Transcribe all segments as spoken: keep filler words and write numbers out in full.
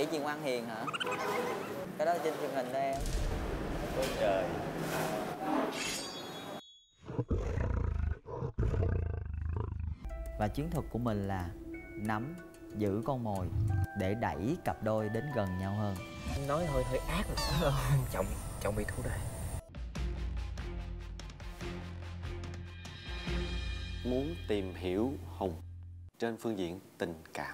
chị ngoan hiền hả? Cái đó trên truyền hình đó em. Ôi trời. Và chiến thuật của mình là nắm, giữ con mồi để đẩy cặp đôi đến gần nhau hơn. Nói hơi hơi ác rồi sao? Trọng, trọng bị thua đây. Muốn tìm hiểu Hùng trên phương diện tình cảm.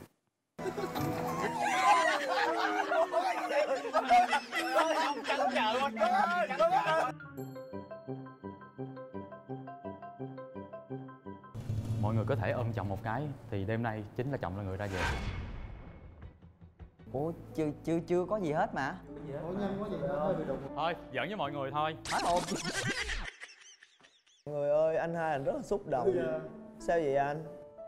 Mọi người có thể ôm chồng một cái thì đêm nay chính là chồng là người ra về. Ủa chưa chưa chưa có gì hết mà. Ủa nhanh quá vậy đó, hơi bị đụng. Thôi giỡn với mọi người thôi. Hết hồn. Mọi người ơi, anh hai anh rất là xúc động. Sao vậy anh?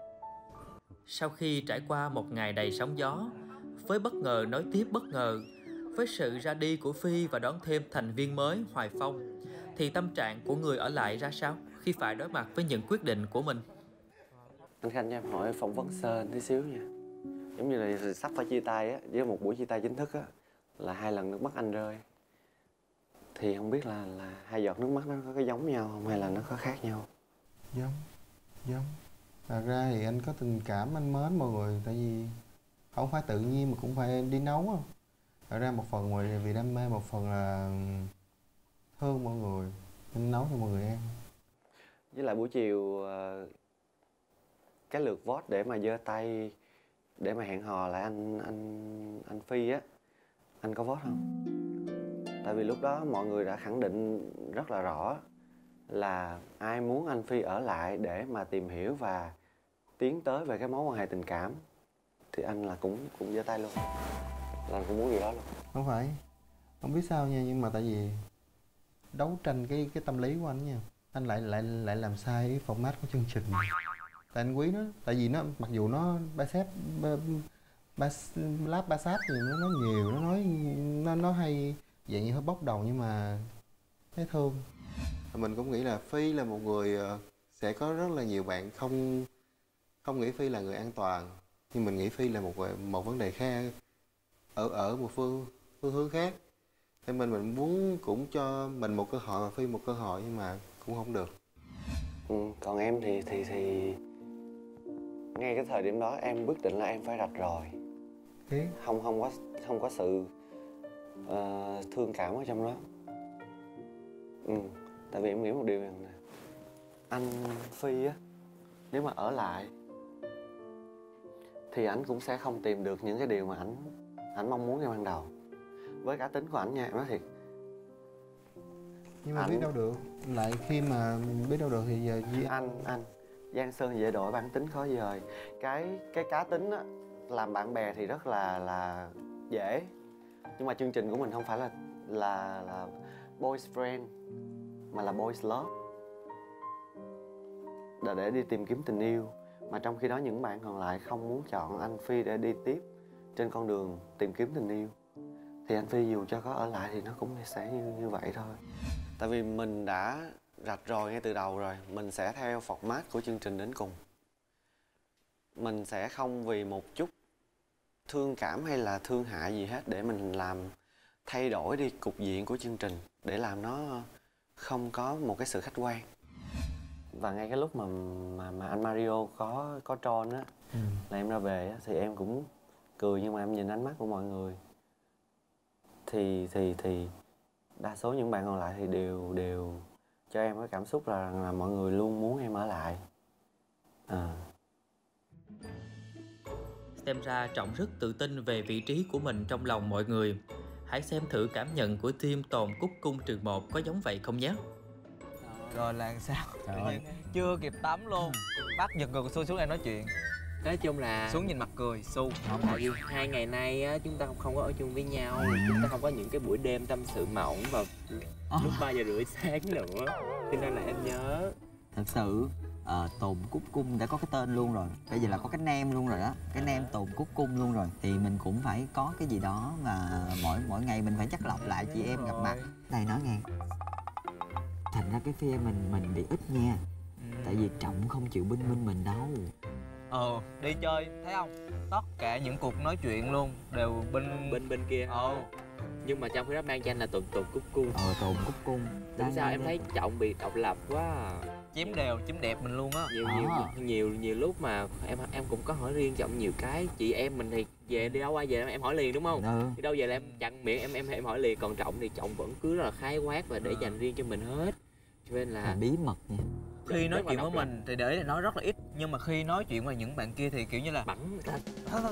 Sau khi trải qua một ngày đầy sóng gió, với bất ngờ nối tiếp bất ngờ, với sự ra đi của Phi và đón thêm thành viên mới Hoài Phong, thì tâm trạng của người ở lại ra sao khi phải đối mặt với những quyết định của mình? Anh Khanh cho em hỏi phỏng vấn sơ tí xíu nha. Giống như là sắp phải chia tay á, với một buổi chia tay chính thức á, là hai lần nước mắt anh rơi. Thì không biết là là hai giọt nước mắt nó có cái giống nhau không hay là nó có khác nhau? Giống, giống. Thật ra thì anh có tình cảm, anh mến mọi người. Tại vì không phải tự nhiên mà cũng phải đi nấu không. Thật ra một phần ngoài vì đam mê, một phần là thương mọi người. Anh nấu cho mọi người ăn. Với lại buổi chiều cái lượt vote để mà giơ tay để mà hẹn hò lại anh anh anh Phi á, anh có vote không? Tại vì lúc đó mọi người đã khẳng định rất là rõ là ai muốn anh Phi ở lại để mà tìm hiểu và tiến tới về cái mối quan hệ tình cảm thì anh là cũng cũng giơ tay luôn, là anh cũng muốn điều đó luôn. Không phải, không biết sao nha, nhưng mà tại vì đấu tranh cái cái tâm lý của anh nha, anh lại lại lại làm sai cái format của chương trình. Tại anh quý nó, tại vì nó mặc dù nó ba xếp ba, ba láp ba sáp gì nó nói nhiều, nó nói nó nó hay dạng như hơi bốc đầu nhưng mà thấy thương. Mình cũng nghĩ là Phi là một người sẽ có rất là nhiều bạn không không nghĩ Phi là người an toàn, nhưng mình nghĩ Phi là một một vấn đề khác ở ở một phương phương hướng khác. Thế mình mình muốn cũng cho mình một cơ hội và Phi một cơ hội nhưng mà cũng không được. Ừ, còn em thì thì thì ngay cái thời điểm đó em quyết định là em phải rạch ròi. Thế? Không không có không có sự uh, thương cảm ở trong đó. Ừ, tại vì em nghĩ một điều rằng là anh Phi á, nếu mà ở lại thì ảnh cũng sẽ không tìm được những cái điều mà ảnh ảnh mong muốn ngay ban đầu. Với cá tính của ảnh nha, em nói thiệt. Nhưng mà ảnh... biết đâu được. Lại khi mà biết đâu được thì giờ anh anh Giang Sơn dễ đổi, bản tính khó dời. Cái cái cá tính á, làm bạn bè thì rất là là dễ. Nhưng mà chương trình của mình không phải là là là boys friend mà là boys love. Để để đi tìm kiếm tình yêu. Mà trong khi đó những bạn còn lại không muốn chọn anh Phi để đi tiếp trên con đường tìm kiếm tình yêu, thì anh Phi dù cho có ở lại thì nó cũng sẽ như, như vậy thôi. Tại vì mình đã rạch ròi ngay từ đầu rồi, mình sẽ theo format của chương trình đến cùng. Mình sẽ không vì một chút thương cảm hay là thương hại gì hết để mình làm thay đổi đi cục diện của chương trình, để làm nó không có một cái sự khách quan. Và ngay cái lúc mà mà, mà anh Mario có có tròn á, ừ. là em ra về á, thì em cũng cười, nhưng mà em nhìn ánh mắt của mọi người thì thì thì đa số những bạn còn lại thì đều đều cho em cái cảm xúc là, là mọi người luôn muốn em ở lại. À. Xem ra Trọng rất tự tin về vị trí của mình trong lòng mọi người. Hãy xem thử cảm nhận của team Tồn Cúc Cung trường một có giống vậy không nhé. Rồi là sao? Trời, chưa kịp tắm luôn, bắt giật ngược xuôi xuống đây nói chuyện. Nói chung là xuống nhìn mặt cười su. Tại vì hai ngày nay á, chúng ta không có ở chung với nhau, chúng ta không có những cái buổi đêm tâm sự mỏng vào lúc ba giờ rưỡi sáng nữa, cho nên là em nhớ. Thật sự uh, Tồn Cúc Cung đã có cái tên luôn rồi, bây giờ là có cái nem luôn rồi đó, cái nem Tồn Cúc Cung luôn rồi, thì mình cũng phải có cái gì đó mà mỗi mỗi ngày mình phải chắc lọc lại chị em gặp mặt. Này nói nghe, thành ra cái phe mình mình bị ít nha, ừ. tại vì Trọng không chịu binh minh mình đâu. ờ đi chơi thấy không, tất cả những cuộc nói chuyện luôn đều bên bên bên kia. ờ Nhưng mà trong khi đó mang cho anh là tùng tùng cúc cung. Ờ tùng cúc cung. Tại sao em thấy Trọng bị độc lập quá à? chiếm đều chiếm đẹp mình luôn á. nhiều À. nhiều nhiều nhiều lúc mà em em cũng có hỏi riêng Trọng nhiều cái. Chị em mình thì về đi đâu qua về em hỏi liền đúng không? Ừ. Đi đâu về là em chặn miệng em em em hỏi liền. Còn Trọng thì Trọng vẫn cứ rất là khái quát và để dành riêng cho mình hết, cho nên Là là bí mật nha. Khi nói rất là chuyện với độc lập. mình thì để ý là nói rất là ít, nhưng mà khi nói chuyện với những bạn kia thì kiểu như là bắn người ta.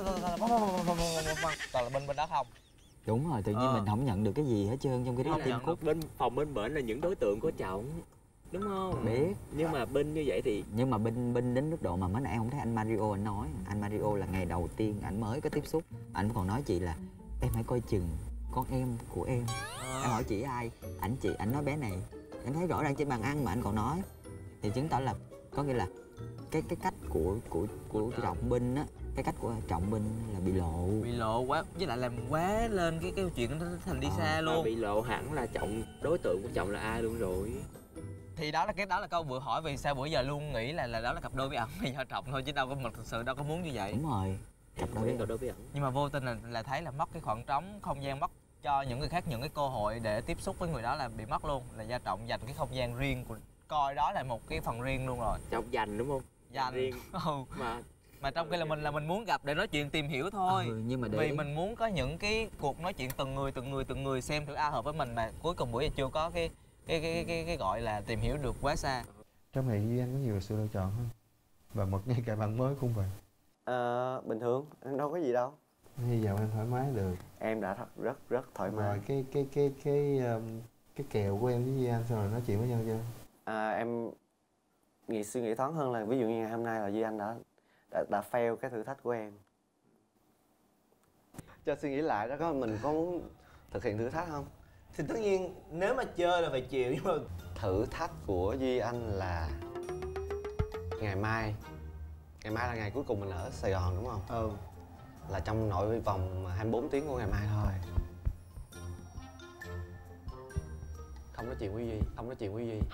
toàn là bên bên đó không. Đúng rồi, tự nhiên Ờ. mình không nhận được cái gì hết trơn trong cái Ý đó là tim khúc. bên phòng bên bển là những đối tượng của Trọng đúng không? Biết. Nhưng mà bên như vậy thì Nhưng mà Binh Binh đến mức độ mà mấy nãy em không thấy anh Mario anh nói. Anh Mario là ngày đầu tiên anh mới có tiếp xúc, anh còn nói chị là em hãy coi chừng con em của em. Em hỏi chị ai, ảnh chị ảnh nói bé này. Em thấy rõ ràng trên bàn ăn mà anh còn nói, thì chứng tỏ là có nghĩa là cái cái cách của của của Trọng Binh á, cái cách của Trọng Binh là bị lộ. Bị lộ quá, với lại làm quá lên cái cái chuyện nó thành đi Ờ, xa mà luôn. bị lộ hẳn là Trọng, đối tượng của Trọng là ai luôn rồi. Thì đó là cái đó là câu vừa hỏi vì sao bữa giờ luôn nghĩ là là đó là cặp đôi với ẩn vì do Trọng thôi, chứ đâu có mình thực sự đâu có muốn như vậy. Đúng rồi, cặp đôi Em đối với ẩn. Nhưng mà vô tình là là thấy là mất cái khoảng trống không gian, mất cho những người khác những cái cơ hội để tiếp xúc với người đó là bị mất luôn, là do Trọng dành cái không gian riêng của coi đó là một cái phần riêng luôn rồi. Trọng dành đúng không? Dành riêng. ừ. Mà Mà trong khi là mình là mình muốn gặp để nói chuyện tìm hiểu thôi. Ừ, nhưng mà để Vì ý- mình muốn có những cái cuộc nói chuyện từng người từng người từng người xem thử ai hợp với mình, mà cuối cùng buổi giờ chưa có cái cái cái cái, cái, cái gọi là tìm hiểu được quá xa. Trong này Duy Anh có nhiều sự lựa chọn hơn, và một ngay cả bạn mới cũng vậy. Ờ, bình thường em đâu có gì đâu. Hy vọng em thoải mái được. Em đã thật rất rất thoải mái. Rồi cái cái cái cái um, cái kèo của em với Duy Anh xong rồi nói chuyện với nhau chưa? À, em nghĩ suy nghĩ thoáng hơn là ví dụ như ngày hôm nay là Duy Anh đã đã, đã fail cái thử thách của em. Cho suy nghĩ lại đó, có mình có muốn thực hiện thử thách không? Thì tất nhiên nếu mà chơi là phải chịu, nhưng mà Thử thách của Duy Anh là ngày mai. Ngày mai là ngày cuối cùng mình ở Sài Gòn đúng không? ừ Là trong nội vòng hai mươi bốn tiếng của ngày mai thôi. Không nói chuyện với Duy, không nói chuyện với Duy.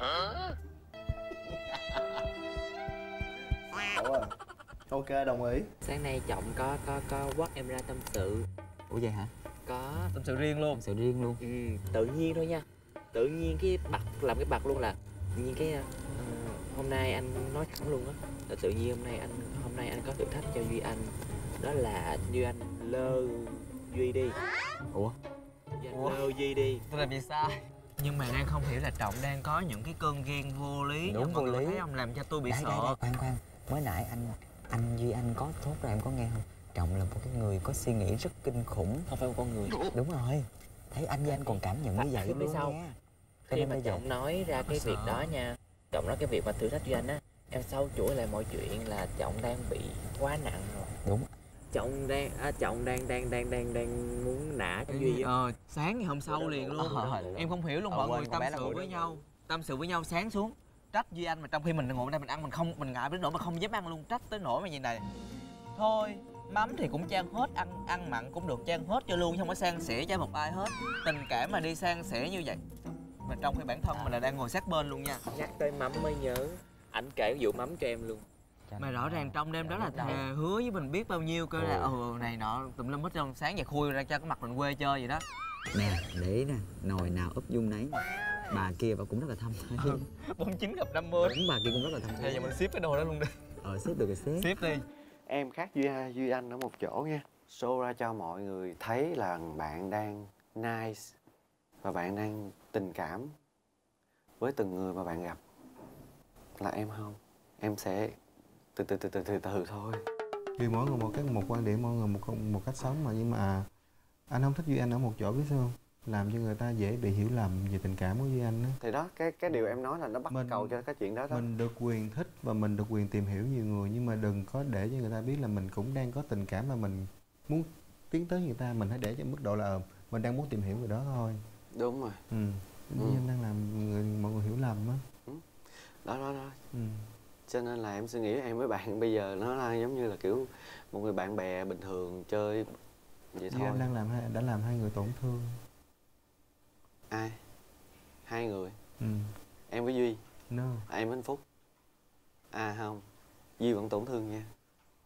Ủa, ok đồng ý. sáng nay Trọng có có có quát em ra tâm sự. Ủa vậy hả? Có. Tâm sự riêng luôn. Tâm sự riêng luôn. Ừ, tự nhiên thôi nha. Tự nhiên cái bật làm cái bật luôn là tự nhiên cái ờ, hôm nay anh nói thẳng luôn á, là tự nhiên hôm nay anh hôm nay anh có thử thách cho Duy Anh, đó là Duy Anh lơ Duy đi. Ủa? Duy Anh Ủa? lơ Duy đi. Tôi làm gì sai? Nhưng mà đang không hiểu là Trọng đang có những cái cơn ghen vô lý. Đúng, Nhưng mọi vô người lý. thấy không, làm cho tôi bị Đấy, sợ. đấy, đấy, khoan khoan. Mới nãy anh anh Duy Anh có thốt ra em có nghe không? Trọng là một cái người có suy nghĩ rất kinh khủng. Không phải một con người. Đúng rồi. Thấy anh với anh còn cảm nhận như vậy Biết luôn sao? nha. Cho Khi nên mà bây giờ Trọng nói ra cái sợ. việc đó nha, Trọng nói cái việc mà thử thách Duy Anh á, em sâu chuỗi lại mọi chuyện là Trọng đang bị quá nặng rồi. đúng. Trọng đang à, Trọng đang đang đang đang đang muốn nã cho Duy á. Ờ, sáng ngày hôm sau liền luôn. Ờ, Em không hiểu luôn, ờ, mọi quên, người con tâm bé nó sự ngủ với đó. nhau. Tâm sự với nhau sáng xuống trách Duy Anh, mà trong khi mình ngồi đây mình ăn mình không mình ngại đến nỗi mà không dám ăn luôn, trách tới nỗi mà gì này. Thôi, mắm thì cũng chan hết, ăn ăn mặn cũng được chan hết cho luôn, chứ không có san sẻ cho một ai hết. Tình cảm mà đi san sẻ như vậy. Mà trong khi bản thân mình là đang ngồi sát bên luôn nha. Nhắc tới mắm mới nhớ, ảnh kể vụ mắm cho em luôn. Mà rõ ràng trong đêm đó là thề hứa với mình biết bao nhiêu, kêu là ừ này nọ tùm lum hết trong sáng và khui ra cho cái mặt mình quê chơi vậy đó. Nè, để ý nè, nồi nào úp dung nấy. Bà kia bà cũng rất là thâm thây. bốn chín gặp năm mươi. Đúng, bà kia cũng rất là thâm Bây thây. giờ mình ship cái đồ đó luôn đi. Ờ, xếp được rồi xếp. Ship đi. Em khác Duy, Duy Anh ở một chỗ nha. Show ra cho mọi người thấy là bạn đang nice và bạn đang tình cảm với từng người mà bạn gặp. Là em không. Em sẽ từ từ từ từ từ từ thôi. Vì mỗi người một cái một quan điểm, mỗi người một con- một cách sống mà, nhưng mà anh không thích Duy Anh ở một chỗ biết sao không? Làm cho người ta dễ bị hiểu lầm về tình cảm của Duy Anh á. Thì đó, cái cái điều em nói là nó bắt Mình- cầu cho cái chuyện đó đó. Mình được quyền thích và mình được quyền tìm hiểu nhiều người, nhưng mà đừng có để cho người ta biết là mình cũng đang có tình cảm mà mình muốn tiến tới người ta. Mình hãy để cho mức độ là ờ, mình đang muốn tìm hiểu người đó thôi. Đúng rồi. Ừ. Ừ. Duy Anh đang làm người mọi người hiểu lầm á. Đó đó đó. Ừ. Cho nên là em suy nghĩ em với bạn bây giờ nó là giống như là kiểu một người bạn bè bình thường chơi vậy Duy thôi. Anh đang làm hai, đã làm hai người tổn thương. Ai? Hai người. Ừ. Em với Duy. No. À, em với anh Phúc. À không, Duy vẫn tổn thương nha.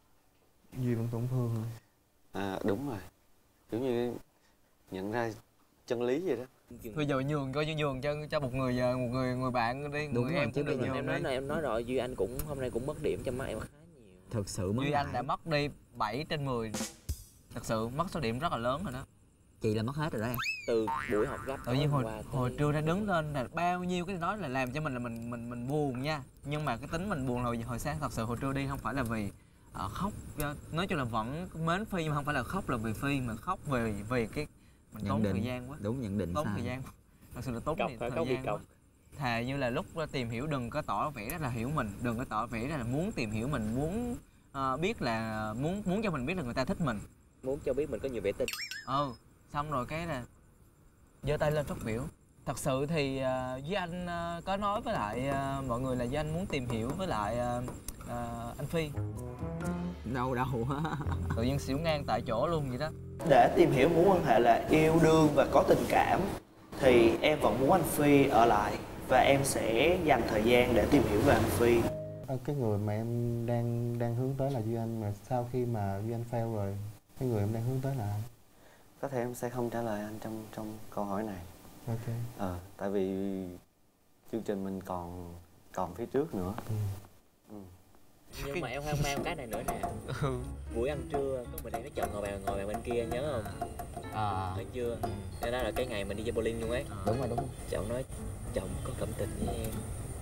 Duy vẫn tổn thương hả? À đúng rồi, giống như nhận ra chân lý vậy đó. Thôi giờ nhường coi như nhường cho cho một người một người người bạn đi, Đúng người rồi, em chứ cũng được bây giờ nhường Em nói đi. này em nói rồi, Duy Anh cũng hôm nay cũng mất điểm cho mắt em khá nhiều. Thực sự mất Duy Anh đã lại. mất đi bảy trên mười. Thật sự mất số điểm rất là lớn rồi đó. Chị là mất hết rồi đó em. Từ buổi học gấp Tự nhiên hồi qua hồi tới- trưa ra đứng lên là bao nhiêu cái đó là làm cho mình là mình mình mình buồn nha. Nhưng mà cái tính mình buồn hồi hồi sáng thật sự hồi trưa đi không phải là vì uh, khóc, nói chung là vẫn mến Phi nhưng mà không phải là khóc là vì Phi mà khóc về vì cái mình Nhận tốn định. thời gian quá. Đúng, nhận định Tốn sai. thời gian. Thật sự là tốn Cọc thời, phải thời có bị gian cọc. quá. Thà như là lúc tìm hiểu đừng có tỏ vẻ rất là hiểu mình, đừng có tỏ vẻ ra là muốn tìm hiểu mình, muốn uh, biết là muốn muốn cho mình biết là người ta thích mình. Muốn cho biết mình có nhiều vệ tinh. Ừ, xong rồi cái là giơ tay lên phát biểu. Thật sự thì uh, Duy Anh uh, có nói với lại uh, mọi người là Duy Anh muốn tìm hiểu với lại uh, uh, anh Phi. Đâu đâu. Tự nhiên xỉu ngang tại chỗ luôn vậy đó. Để tìm hiểu mối quan hệ là yêu đương và có tình cảm thì em vẫn muốn anh Phi ở lại và em sẽ dành thời gian để tìm hiểu về anh Phi. Cái người mà em đang đang hướng tới là Duy Anh, mà sau khi mà Duy Anh fail rồi, cái người em đang hướng tới là ai? Có thể em sẽ không trả lời anh trong trong câu hỏi này. Ok. Ờ, tại vì chương trình mình còn còn phía trước nữa. Ừ. Ừ. Nhưng mà em hoang mang cái này nữa nè. Buổi ăn trưa có mình đang nói chuyện ngồi bàn ngồi bàn bên kia nhớ không? À. Nhớ chưa? Cái đó là cái ngày mình đi chơi bowling luôn ấy. Đúng rồi, đúng rồi. Chồng nói chồng có cảm tình với em.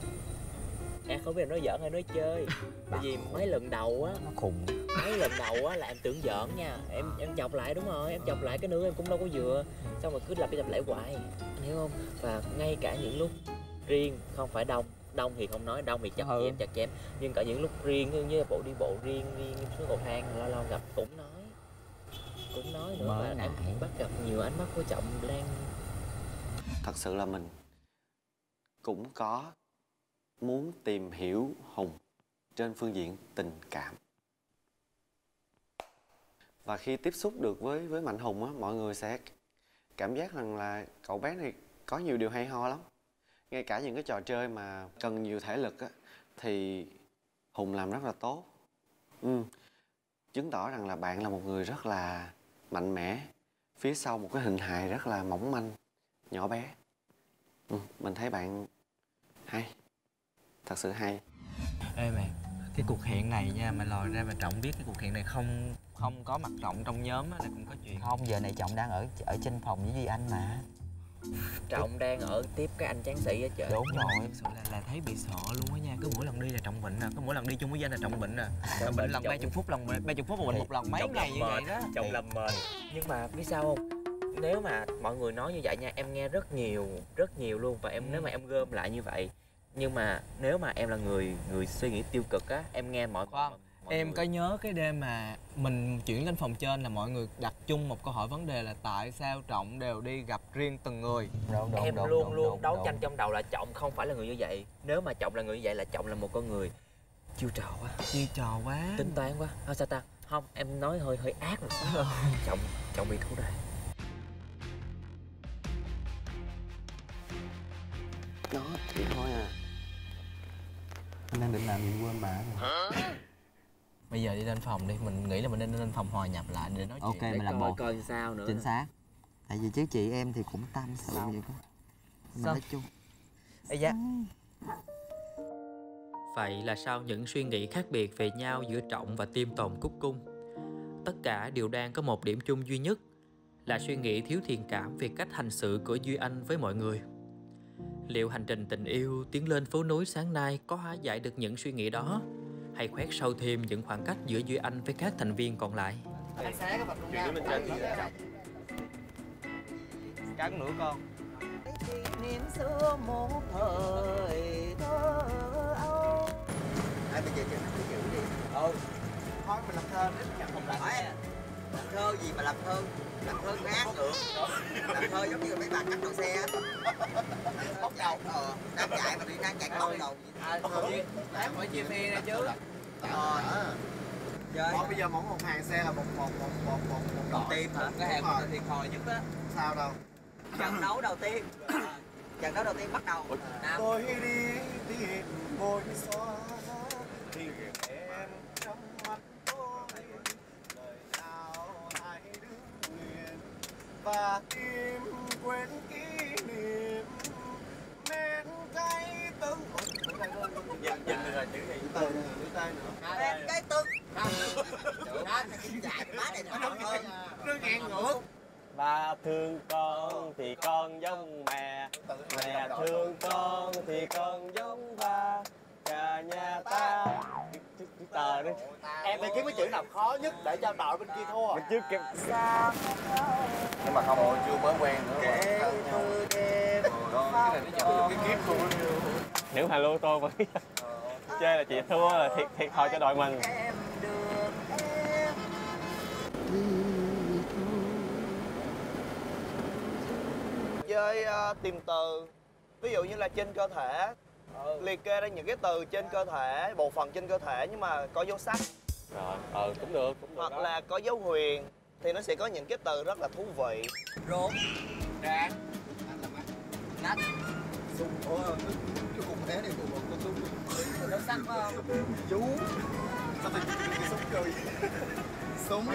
Em không biết em nói giỡn hay nói chơi. Bởi vì mấy lần đầu á, Nó khùng. mấy lần đầu á là em tưởng giỡn nha. Em em chọc lại đúng rồi, em chọc lại cái nữa em cũng đâu có vừa. Xong rồi cứ lặp đi lặp lại hoài. Anh hiểu không? Và ngay cả những lúc riêng không phải đông, đông thì không nói, đông thì chặt Ừ. chém chặt chém. Nhưng cả những lúc riêng như bộ đi bộ riêng riêng xuống cầu thang lâu lâu gặp cũng nói. Cũng nói nữa Mới và em nãy. bắt gặp nhiều ánh mắt của Trọng Lan. Thật sự là mình cũng có muốn tìm hiểu Hùng trên phương diện tình cảm. Và khi tiếp xúc được với với Mạnh Hùng á, mọi người sẽ cảm giác rằng là cậu bé này có nhiều điều hay ho lắm. Ngay cả những cái trò chơi mà cần nhiều thể lực á, thì Hùng làm rất là tốt. Ừ. Chứng tỏ rằng là bạn là một người rất là mạnh mẽ, phía sau một cái hình hài rất là mỏng manh, nhỏ bé. Ừ, mình thấy bạn hay, thật sự hay. Ê mày, cái cuộc hẹn này nha, mày lòi ra mà Trọng biết cái cuộc hẹn này không không có mặt Trọng trong nhóm á là cũng có chuyện. Không, giờ này Trọng đang ở ở trên phòng với Duy Anh mà. Trọng đang ở tiếp cái anh tráng sĩ á trời. Đúng rồi. Thật sự là, là thấy bị sợ luôn á nha. Cứ mỗi lần đi là Trọng bệnh nè, cứ mỗi lần đi chung với Danh là Trọng bệnh nè. Trọng bệnh lần ba mươi phút, lần ba mươi phút mà bệnh một lần mấy Trọng ngày làm như mệt, vậy đó. Trọng làm mệt. Nhưng mà biết sao không? Nếu mà mọi người nói như vậy nha, em nghe rất nhiều, rất nhiều luôn. Và em nếu mà em gom lại như vậy, nhưng mà nếu mà em là người người suy nghĩ tiêu cực á, em nghe mọi Khoan, mọi em người... có nhớ cái đêm mà mình chuyển lên phòng trên là mọi người đặt chung một câu hỏi vấn đề là tại sao Trọng đều đi gặp riêng từng người. Đúng, đúng, Em đúng, luôn đúng, luôn đúng, đấu đúng. tranh trong đầu là Trọng không phải là người như vậy. Nếu mà Trọng là người như vậy là Trọng là một con người chiêu trò quá, Chi trò quá. tính toán quá. Thôi sao ta? Không, em nói hơi hơi ác một xíu. Trọng Trọng bị thủ đề. Đó, vậy thôi à. Anh đang định làm gì quên bả rồi. Bây giờ đi lên phòng đi, mình nghĩ là mình nên lên phòng hòa nhập lại để nói Ok, chuyện. mình làm coi một. coi sao nữa. Chính xác. Tại vì chứ chị em thì cũng tâm sự vậy đó. Mà Sao? nói chung. Ê da. Vậy là sau những suy nghĩ khác biệt về nhau giữa Trọng và Tim Tòng Cúc Cung, tất cả đều đang có một điểm chung duy nhất là suy nghĩ thiếu thiện cảm về cách hành xử của Duy Anh với mọi người. Liệu hành trình tình yêu tiến lên phố núi sáng nay có hóa giải được những suy nghĩ đó, hay khoét sâu thêm những khoảng cách giữa Duy Anh với các thành viên còn lại? Cắn nữa con. Niên xưa một thời thơ ấu. Ai bây giờ chừng cái chữ đi. Ừ. Thôi mình làm thơ đến nhạc không lại. Làm thơ gì mà làm thơ? Làm thơ ngán được. Làm thơ giống như mấy bà cắt đầu xe á. Bóc đầu. Ờ, đang chạy mà đi đang chạy bóc đầu. À, thôi, em phải chia phe ra chứ. Ờ. Mỗi bây giờ mỗi một hàng xe là một một một một một một Đầu đội. tiên hả? Cái hàng mà thiệt thòi nhất á. Sao đâu? Trận đấu đầu tiên. Trận đấu đầu tiên bắt đầu. Nào. Tôi đi tìm môi xóa tình em trong mắt tôi là tìm quên kỷ niệm men cái từng dần dần rồi chữ này từ chữ tay nữa men cái từng nó ngang ngược. Ba thương con thì con giống mẹ, mẹ thương con thì con giống ba, cả nhà ta tờ đi. Em phải kiếm cái chữ nào khó nhất để cho đội bên kia thua. Bên trước kìa. Nhưng mà không, rồi chưa mới quen nữa. Kể từ đêm cái này nó nhập cái kiếp luôn. Nếu mà lô tô vẫn chơi là chị thua là thiệt thiệt thòi cho đội mình. Chơi uh, tìm từ, ví dụ như là trên cơ thể, ừ. liệt kê ra những cái từ trên cơ thể, bộ phận trên cơ thể nhưng mà có dấu sắc. Rồi, ờ cũng được, cũng được. Hoặc đó. là có dấu huyền thì nó sẽ có những cái từ rất là thú vị. Rốn, Ráng, anh làm mắt, nách, súng. Ủa, cái cùng thế này cùng một con súng. dấu sắc phải không? Chú. Sao tôi cái súng cười? Súng.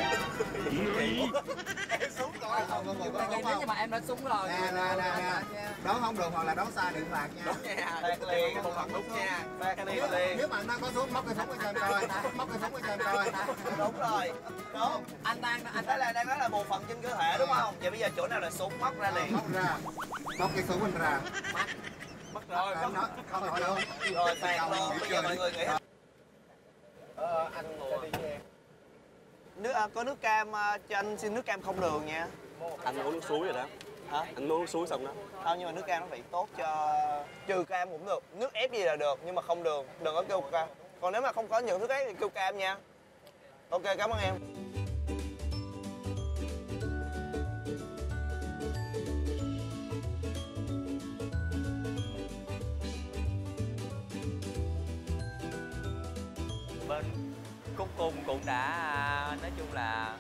Em súng coi. Không, không, không, không, Nếu như mà em đã súng rồi. Nè, nè, nè, nè. Đoán không được hoặc là đoán sai đừng phạt nha. Đúng nha, phạt liền, một phạt đúng nha. Phạt liền liền. Nếu mà anh đang có súng, móc cái súng cho em coi. Móc cái súng cho em coi. Đúng rồi. Đúng. Anh đang anh Đây là đang nói là bộ phận trên cơ thể đúng không? Vậy bây giờ chỗ nào là súng móc ra liền. Móc ra. Móc cái súng mình ra. Mất rồi. Không nói, không nói đâu. Rồi phạt luôn. Bây giờ mọi người nghĩ. Ờ, anh sẽ đi với em. Nước à, có nước cam à, cho anh xin nước cam không đường nha. Anh uống nước suối rồi đó. Hả? Anh uống nước suối xong đó. Không, nhưng mà nước cam nó vị tốt cho trừ cam cũng được, nước ép gì là được nhưng mà không đường, đừng có kêu cam. Còn nếu mà không có những thứ khác thì kêu cam nha. Ok, cảm ơn em. Bên Cúc Cung cũng đã nói chung là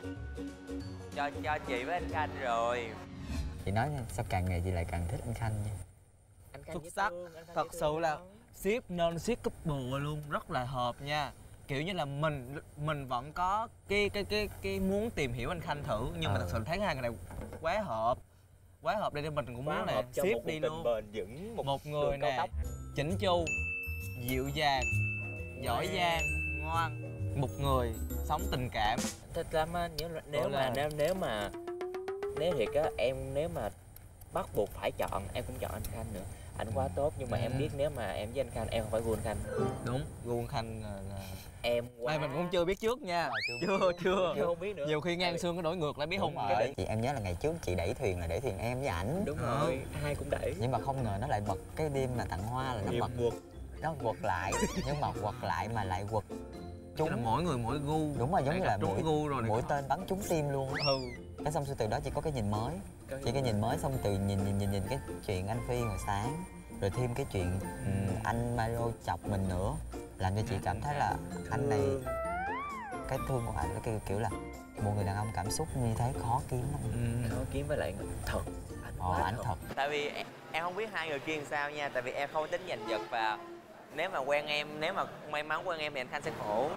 cho cho chị với anh Khanh rồi. Chị nói nha, sao càng ngày chị lại càng thích anh Khanh nha. Anh Khanh xuất dễ sắc. thương, anh Khanh Thật dễ sự thương. là ship non ship couple luôn, rất là hợp nha. Kiểu như là mình mình vẫn có cái cái cái cái muốn tìm hiểu anh Khanh thử nhưng mà Ờ. thật sự thấy hai người này quá hợp. Quá hợp đây nên mình cũng Quá muốn nè hợp cho ship một đi cuộc luôn. tình bền vững, một, Một người đường cao nè tốc. chỉnh chu, dịu dàng, giỏi giang, ngoan, một người sống tình cảm. Thật ra mà nếu nếu Gọi mà là- nếu nếu mà nếu thiệt á em nếu mà bắt buộc phải chọn em cũng chọn anh Khanh nữa. Anh quá tốt nhưng mà Ừ. em biết nếu mà em với anh Khanh em không phải gu anh Khanh. Đúng, gu anh Khanh là, là... Em quá. Đây mình cũng chưa biết trước nha. chưa Chưa chưa. Chưa không biết nữa. Nhiều khi ngang xương có đổi ngược lại biết Đúng không? rồi. Chị em nhớ là ngày trước chị đẩy thuyền là đẩy thuyền em với ảnh. Đúng Ờ. rồi, ai cũng đẩy. Nhưng mà không ngờ nó lại bật cái đêm mà tặng hoa là nó Em bật buộc. nó quật lại, nhưng mà quật lại mà lại quật Tức là trúng. mỗi người mỗi gu. Đúng rồi, giống Để như gặp là trúng mũi gu rồi này mũi khó. tên bắn trúng tim luôn á. Ừ. Cái xong từ đó chị có cái nhìn mới, chị cái nhìn mới xong từ nhìn nhìn nhìn nhìn cái chuyện anh Phi hồi sáng, rồi thêm cái chuyện um, anh Mario chọc mình nữa, làm cho chị cảm thấy là anh này, cái thương của anh cái kiểu là một người đàn ông cảm xúc như thế khó kiếm lắm. Ừ. Nó kiếm với lại thật. Anh Ờ, quá anh thật. Tại vì em, em không biết hai người kia làm sao nha, tại vì em không tính giành giật và nếu mà quen em, nếu mà may mắn quen em thì anh Khanh sẽ khổ.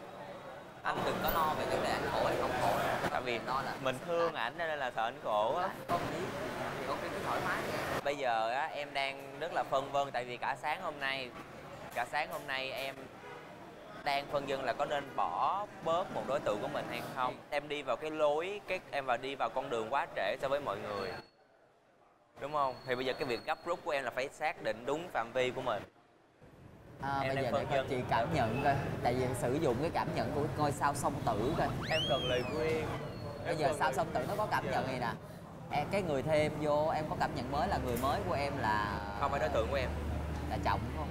Anh đừng có lo về cái vấn đề anh khổ hay không khổ. Tại vì Lo là mình thương ảnh nên là sợ ảnh khổ á. không biết, ok cứ thoải mái. Bây giờ á em đang rất là phân vân tại vì cả sáng hôm nay cả sáng hôm nay em đang phân vân là có nên bỏ bớt một đối tượng của mình hay không. Em đi vào cái lối cái em vào đi vào con đường quá trễ so với mọi người, đúng không? Thì bây giờ cái việc gấp rút của em là phải xác định đúng phạm vi của mình. À, Em bây đang giờ để phân coi vân. chị cảm nhận coi, tại vì sử dụng cái cảm nhận của ngôi sao song tử coi. Em cần lời khuyên. Bây giờ sao song tử nó có cảm nhận gì nè. Em, cái người thêm vô em có cảm nhận mới là người mới của em là Không phải đối tượng của em. là chồng không?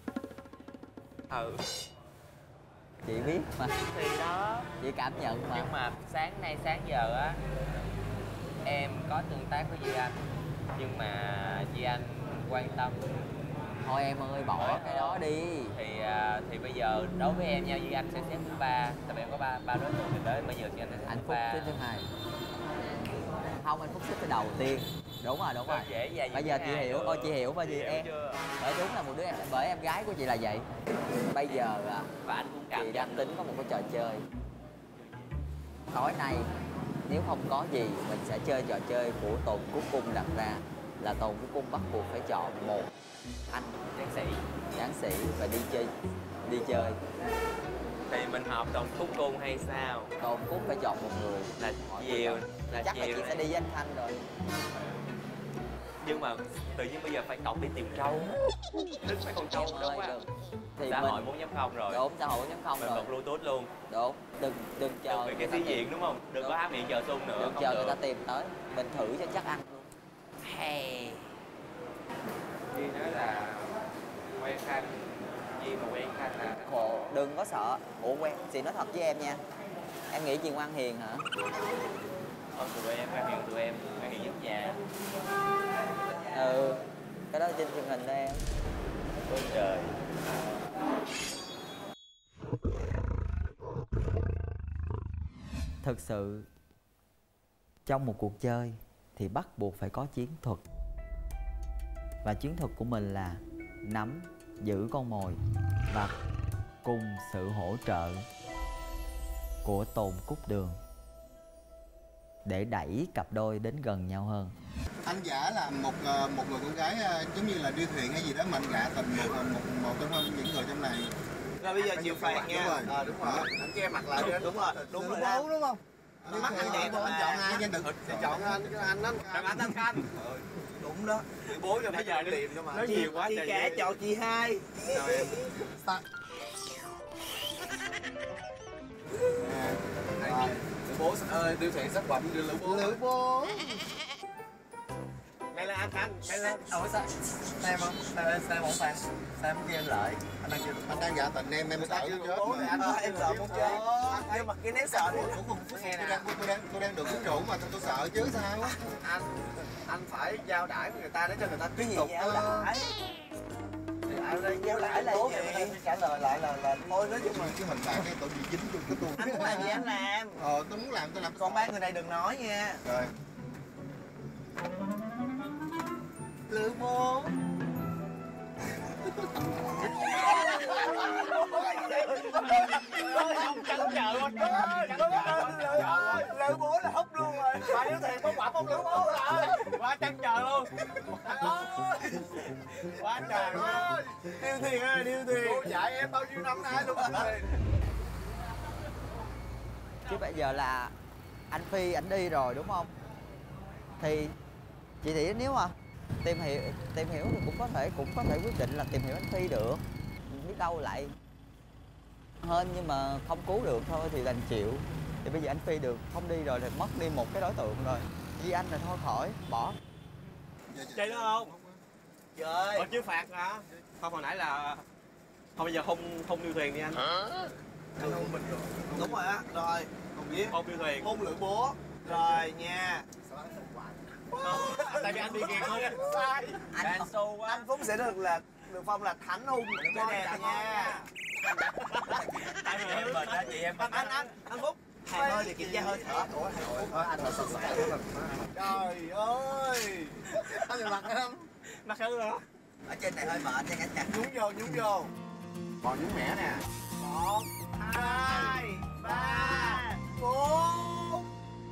Ừ. Chị biết mà, Thì đó. chị cảm nhận mà. Nhưng mà sáng nay sáng giờ á em có tương tác với Duy Anh nhưng mà Duy Anh quan tâm Thôi em ơi bỏ cái đó đi. thì à, thì bây giờ đối với em nha Duy Anh sẽ xếp thứ ba tại vì em có ba ba đối tượng thì tới bây giờ Duy Anh sẽ xếp Anh thứ Phúc ba. xếp thứ hai. Không, anh Phúc xếp thứ đầu tiên. Đúng rồi, đúng rồi. Dễ dàng Bây giờ chị hiểu, ôi chị hiểu bởi vì Hiểu em chưa? bởi đúng là một đứa em bởi em gái của chị là vậy. Bây giờ à, Và anh cũng cảm chị đang nhận tính có một cái trò chơi. Tối nay nếu không có gì mình sẽ chơi trò chơi của Tùng Cúc Cung đặt ra là Tùng Cúc Cung bắt buộc phải chọn một anh Tráng sĩ. tráng sĩ và đi chơi đi chơi. Thì mình hợp Tùng Cúc Cung hay sao? Tùng Cúc phải chọn một người. Là Hỏi chiều, người là chắc là chiều chị sẽ này. đi với anh Thanh rồi. Nhưng mà tự nhiên bây giờ phải cọc đi tìm trâu. Đứt mấy con trâu đó quá. Thì Xã mình hội bốn chấm không rồi. đúng xã hội bốn chấm không Mình rồi. bật Bluetooth luôn. Đúng, đừng đừng chờ Đừng vì cái người ta sĩ tìm. diện đúng không? Đừng Đúng. có há miệng chờ sung nữa. Đừng không chờ được. người ta tìm tới, mình thử cho chắc ăn luôn. Hey. Duy nói là quen Khanh, Duy mà quen Khanh là Khổ, đừng có sợ. Ủa quen, chị nói thật với em nha. Em nghĩ chị ngoan hiền hả? Thôi tụi em, Khoan Hiền tụi em, Khoan Hiền nhất nhà. Ừ, cái đó trên truyền hình đó em. Ôi trời. Thực sự trong một cuộc chơi thì bắt buộc phải có chiến thuật. Và chiến thuật của mình là nắm, giữ con mồi và cùng sự hỗ trợ của Tùng Cúc Đường để đẩy cặp đôi đến gần nhau hơn. Anh giả là một ờ, một người con gái ờ, giống như là điêu thuyền hay gì đó mà anh gạ tình một một một trong những người trong này. Rồi bây giờ chịu phạt nha. Đúng rồi. Ờ đúng rồi. Anh che mặt lại đi. Đúng rồi, đúng rồi. Bố đúng không? Mắt anh đẹp anh mà. chọn ai anh đừng sẽ chọn anh anh anh Thằng anh, thằng Khanh. Đúng đó. bố cho Bây giờ đi, tìm cho mà. nói nhiều quá Chị trời cả ơi. chọn chị hai. Rồi em. Ta. À, bố ơi điêu thuyền sắp quặn đưa lữ bố. Lữ bố. Mày là anh Khanh, mày là Ủa sao? Xem không? Xem xem không fan. Xem kia em lại. Anh đang anh đang gạ tình em em sợ chứ chết. bố này anh ơi, em sợ muốn chết. Nhưng mà cái nét sợ thì Ủa không tôi đang tôi đang tôi đang được uống rượu mà tôi sợ chứ sao? Anh anh phải giao đãi với người ta để cho người ta cái gì tục giao đãi? Ở đây Giao đãi là bố gì? người ta trả lời lại là là thôi nói chung là cái hình phạt cái tội bị dính chung cái tôi. Anh muốn làm gì anh làm. Ờ tôi muốn làm tôi làm. Còn ba người này đừng nói nha. Rồi. Lữ bố. Lữ bố là húp luôn rồi. Phải điêu thuyền không quặp không lữ bố rồi. Quá trăng trời luôn. Quá trời ơi. Điêu thuyền ơi, điêu thuyền. Cô dạy em bao nhiêu năm nay luôn rồi. Chứ bây giờ là anh Phi ảnh đi rồi đúng không? Thì chị nghĩ nếu mà tìm hiểu tìm hiểu thì cũng có thể cũng có thể quyết định là tìm hiểu anh Phi được. Biết đâu lại hên nhưng mà không cứu được thôi thì đành chịu. Thì bây giờ anh Phi được không đi rồi thì mất đi một cái đối tượng rồi. Vì anh là thôi khỏi bỏ. Chơi nữa không? Chơi. Còn chưa phạt hả? Không hồi nãy là không bây giờ không không điêu thuyền đi anh. Anh hôn mình rồi. Đúng rồi á. Rồi. Không biết. Không điêu thuyền. Hôn lữ bố. Rồi nha. Tại vì anh bị ghiền không? Sai. Anh Anh sâu quá. anh Phúc sẽ được là được phong là thánh hung cho đẹp nha. Tại vì em mình á chị em. Anh anh anh anh Phúc. Hà hơi thì kiểm tra hơi thở. Ủa Ủa anh là sạch sẽ luôn. trời ơi. Anh là mặt em. Mặt hư hả? Ở trên này hơi mệt nha cả nhà. Nhúng vô nhúng vô. Còn nhúng mẻ nè. Một, hai, ba, bốn.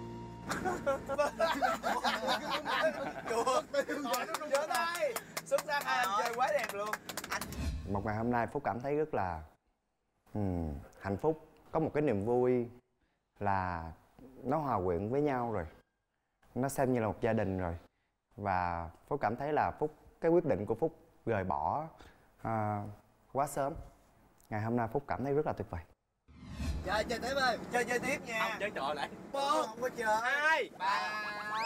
Được. Giơ tay. Xuất sắc anh chơi quá đẹp luôn. Một ngày hôm nay Phúc cảm thấy rất là ừm, hạnh phúc, có một cái niềm vui là nó hòa quyện với nhau rồi, nó xem như là một gia đình rồi. Và Phúc cảm thấy là Phúc cái quyết định của Phúc rời bỏ à, quá sớm. Ngày hôm nay Phúc cảm thấy rất là tuyệt vời. Chơi chơi tiếp ơi. Chơi chơi tiếp nha. Không chơi trò lại. Một, không có chơi. Hai, ba.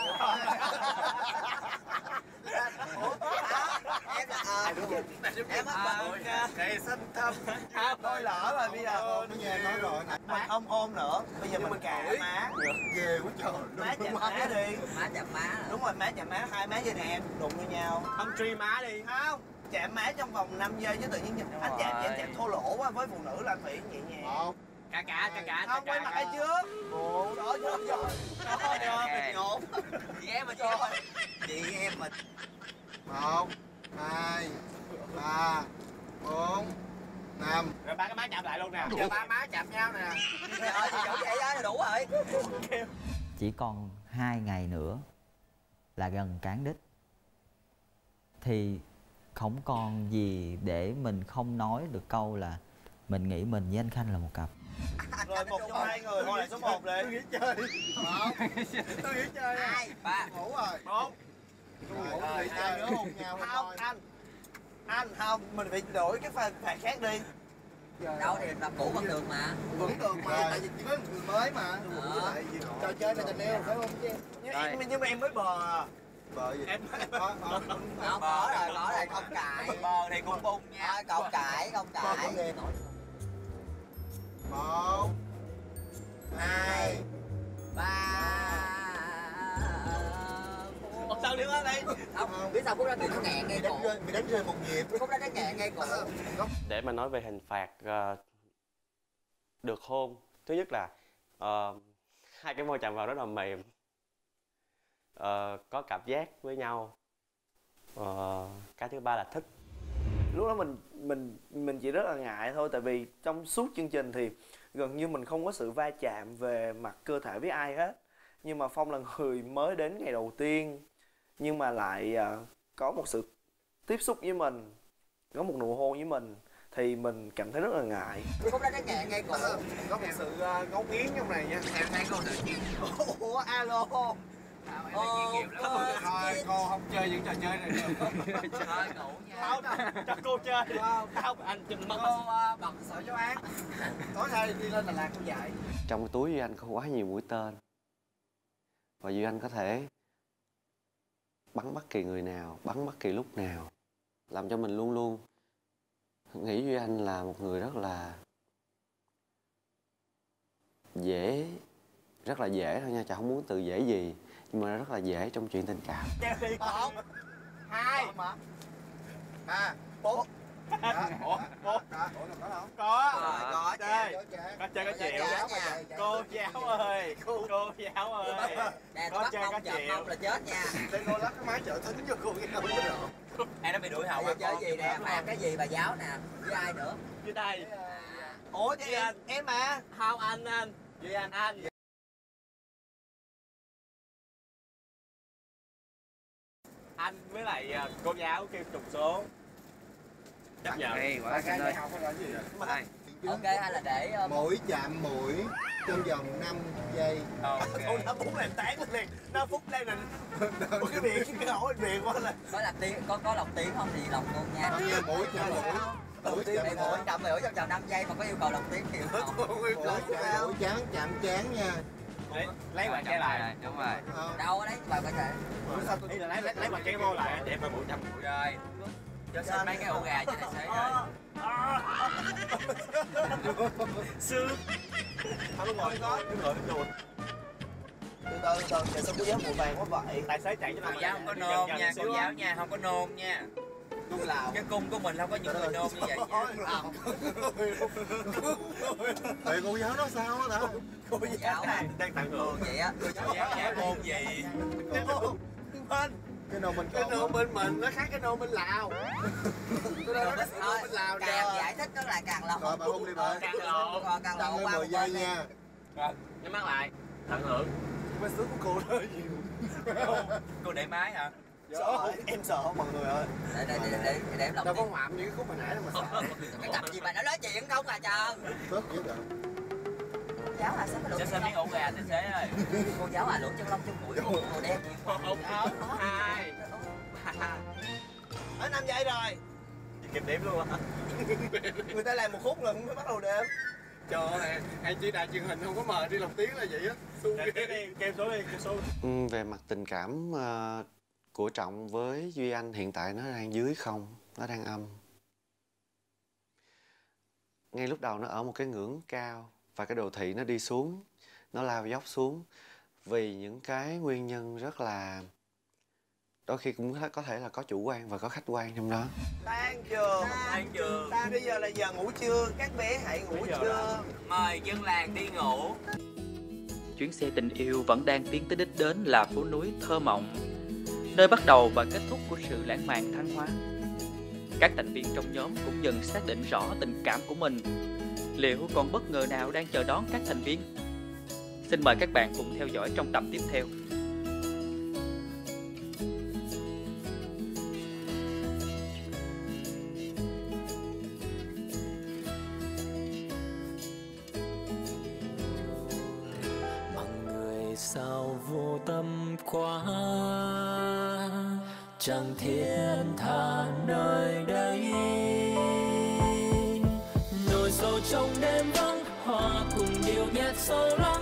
Em là ờ. Em mất Cây xanh thăm. thôi lỡ rồi bây giờ. Nó nghe nói rồi. Mình không ôm nữa. Bây giờ mình cà má. Ghê quá trời. Má chạm má đi. Má chạm má. Đúng rồi, má chạm má, hai má vậy nè em đụng vô nhau. Không truy má đi. Không, chạm má trong vòng năm giây chứ tự nhiên Đúng anh chạm rồi. chạm chạm thô lỗ quá, với phụ nữ là anh phải nhẹ nhàng. Một. Cả cả cả cả. Không, quay mặt ai trước. Ủa, trời ơi, trời ơi. Trời ơi, mình nhộn. Chị em mà chị em mình. Chị em mình. Một, hai, ba, bốn, năm. Rồi ba cái má chạm lại luôn nè. Giờ ba má chạm nhau nè. Trời ơi, chị chọn vậy đó là đủ rồi. chỉ còn hai ngày nữa là gần cán đích, thì không còn gì để mình không nói được câu là mình nghĩ mình với anh Khanh là một cặp. Rồi một trong hai người thôi là số một đi. Tôi nghĩ chơi. Tôi nghĩ chơi. Hai, ba, ngủ rồi. Một. Rồi hai đứa hôn nhau Không, anh. Anh không, mình phải đổi cái phạt phạt khác đi. đâu thì tập cũ vẫn được mà. Vẫn được mà, tại vì chỉ có người mới mà. Trò chơi này tình yêu phải không chứ? Nhưng, nhưng mà em mới bờ à. Bờ gì? Em Không, có rồi, có rồi, không cãi. bờ thì cũng bung nha. Thôi, không cãi, không cãi. Một, hai, Ba. Một sao nữa đây. Không, biết sao phút đó thì nó nghẹn ngay bị đánh cổ. rơi, bị đánh rơi một nhịp. Phút đó nó nghẹn ngay cổ. Để mà nói về hình phạt uh, được hôn, thứ nhất là uh, hai cái môi chạm vào rất là mềm, uh, có cảm giác với nhau. Uh, cái thứ ba là thích. Lúc đó mình mình mình chỉ rất là ngại thôi, tại vì trong suốt chương trình thì gần như mình không có sự va chạm về mặt cơ thể với ai hết. Nhưng mà Phong là người mới đến ngày đầu tiên, nhưng mà lại uh, có một sự tiếp xúc với mình, có một nụ hôn với mình, thì mình cảm thấy rất là ngại. Phút đó nó nghẹn ngay cổ. Có một sự uh, ngấu nghiến trong này nha. Em thấy cô tự nhiên. Ủa alo. Ô, Thôi cô không chơi những trò chơi này nữa. Thôi ngủ nha. Không, cho cô chơi. Không, anh chừng mất. Cô bật sợi dấu án. Tối nay đi lên Đà Lạt cô dạy. Trong cái túi Duy Anh có quá nhiều mũi tên, và Duy Anh có thể bắn bất kỳ người nào, bắn bất kỳ lúc nào, làm cho mình luôn luôn nghĩ Duy Anh là một người rất là dễ, rất là dễ thôi nha, chả không muốn từ dễ gì, nhưng mà rất là dễ trong chuyện tình cảm. Một, hai, ba, bốn. Ủa, bốn. Có Có. Rồi, có chơi. chơi. Có chơi có chịu. Nha. Cô giáo ơi, cô giáo ơi. Nè, Có tôi bắt chơi, mông có giật chịu. mông là chết nha. Để cô lắp cái máy trợ thính cho cô nghe không có được. Em nó bị đuổi học. Chơi gì nè, phạt cái gì bà giáo nè, với ai nữa? Dưới đây. Ủa chị em, em mà. Không, anh anh. Duy Anh, anh. Anh với lại uh, cô giáo kêu trùng số. Chấp nhận. Quả cái đại học hay là gì vậy? Ok, hay là để um, Mũi chạm mũi trong vòng năm giây. Cô nó muốn làm tán lên liền. năm phút đây là một cái miệng, cái ổ miệng quá là. có làm tiếng, có có lọc tiếng không thì lọc luôn nha. Nghe mũi chạm mũi. Mũi chạm Thì mũi. mỗi trăm mười trong vòng năm giây mà có yêu cầu lọc tiếng thì không. Mũi chạm chán chạm chán nha. Lấy, lấy bàn chai lại. Đúng rồi. Đâu lấy vào cái này. Ý là lấy lấy, lấy bàn chai vô lại để mà mũi chậm mũi. Rồi. Cho xin mấy cái ổ gà trên này xế rồi. Sướng. Không ngồi có, cứ ngồi đứng luôn. Từ từ từ chạy sao cô giáo mùa vàng quá vậy? Tài xế chạy cho Cô giáo không có nôn nha, cô giáo nha, không có nôn nha. Cung Lào. Cái cung của mình không có những người nôn như vậy nha. Vậy cô giáo nó sao á ta? cô giáo này đang tặng hưởng Vậy á. cô giáo giáo môn gì? Cái nôn bên Cái nôn bên cái nôn bên mình nó khác cái nôn bên Lào. Tôi nói nó nôn bên Lào càng nè. giải thích nó là càng lộ. Rồi bà hôn đi bà. Càng lộ. Còn càng lộ Đăng lên qua mười giây nha. Rồi, nhắm mắt lại. Tận hưởng. Cái sướng của cô đó nhiều. Cô để máy hả? Sợ, em sợ mọi người ơi. Để để để để để em lọc Đâu có tiếng. ngoạm những cái khúc hồi nãy đâu mà sợ. Cái cặp gì mà nó nói chuyện không à trời. Tốt dữ vậy. Giáo à sao phải Sẽ xem miếng ổ gà thì xế ơi. cô giáo à lỗ chân lông trong mũi cô màu đen gì? Một, hai, ở năm giây rồi. Kịp điểm luôn hả? Người ta làm một khúc rồi mới bắt đầu đếm. Trời ơi, hay chỉ đài truyền hình không có mời đi lọc tiếng là vậy á. Đi, kêu số đi, kêu số. Ừ, về mặt tình cảm uh, của Trọng với Duy Anh hiện tại nó đang dưới không, nó đang âm. Ngay lúc đầu nó ở một cái ngưỡng cao và cái đồ thị nó đi xuống, nó lao dốc xuống vì những cái nguyên nhân rất là đôi khi cũng có thể là có chủ quan và có khách quan trong đó. Tan trường. Tan trường. Ta bây giờ là giờ ngủ trưa, các bé hãy ngủ trưa. Mời dân làng đi ngủ. Chuyến xe tình yêu vẫn đang tiến tới đích đến là phố núi thơ mộng, nơi bắt đầu và kết thúc của sự lãng mạn thăng hoa. Các thành viên trong nhóm cũng dần xác định rõ tình cảm của mình. Liệu còn bất ngờ nào đang chờ đón các thành viên? Xin mời các bạn cùng theo dõi trong tập tiếp theo. Sao vô tâm quá, chẳng thiên tha nơi đây. Nổi sầu trong đêm vắng, hoa cùng điệu nhạc sâu lắng.